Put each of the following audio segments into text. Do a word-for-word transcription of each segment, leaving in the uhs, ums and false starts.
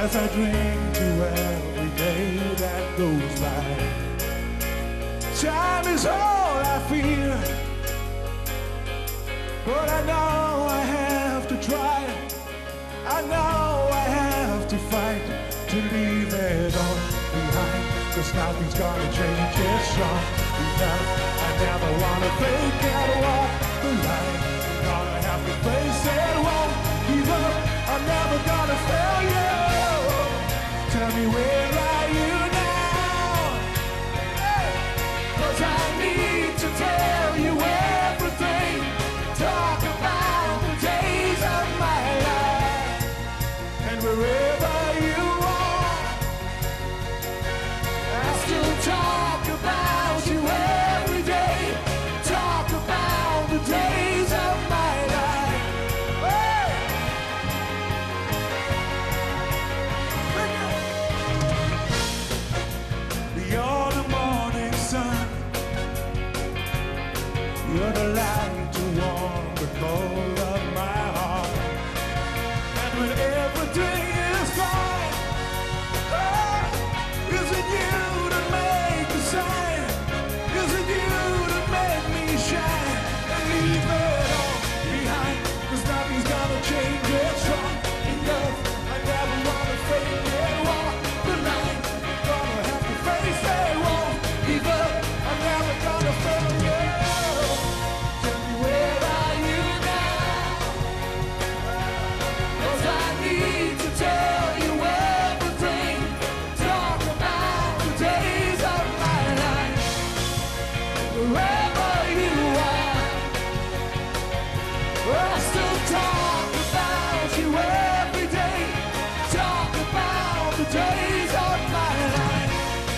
as I drink to every day that goes by. Time is all I fear, but I know I have to try. I know I have to fight to leave it all behind, 'cause nothing's gonna change it strong enough. I never wanna fake it, walk the line. I'm gonna have to face it, won't give up. I'm never gonna fail you. Tell me, where are you now? Hey! 'Cause I need to tell you everything. Talk about the days of my life. And wherever you are, I still talk about you every day. Talk about the days of my life. Hey! You're the morning sun. You're the light to warm the cold of my heart. And when everything is fine, oh, is it you that make the sign? Is it you that make me shine? And leave it all behind, 'cause nothing's gonna change it strong enough. I never wanna fake it, walk the line. Gonna have to face it, won't give up. I'm never gonna fail you. Tell me, where are you now? 'Cause I need to tell you everything. Talk about the days of my life. Wherever you are, I still talk about you every day. Talk about the days of my life.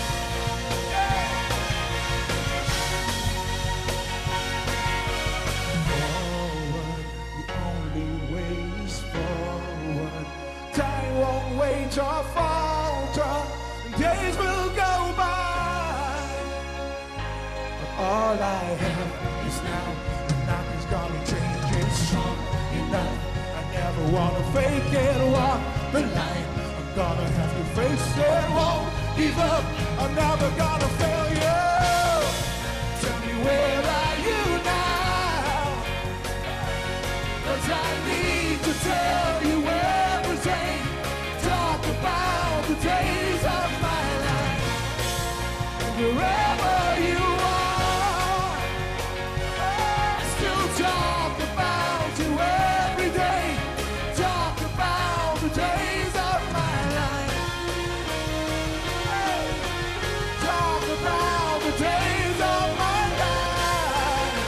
Forward, the only way is forward. Time won't wait or falter, and days will go by. But all I have is now, and nothing's gonna change it strong enough. I never wanna fake it, walk the line. I'm gonna have to face it, won't give up. I'm never gonna fail you. Tell me, where are you now? 'Cause I need to tell you everything. Talk about the days of my life. And wherever you are, I still talk about you every day. Talk about the days of my life. Hey! Talk about the days of my life.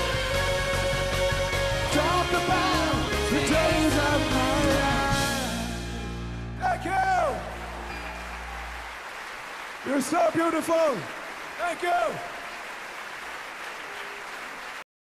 Talk about the days of my life. Thank you. You're so beautiful. Thank you.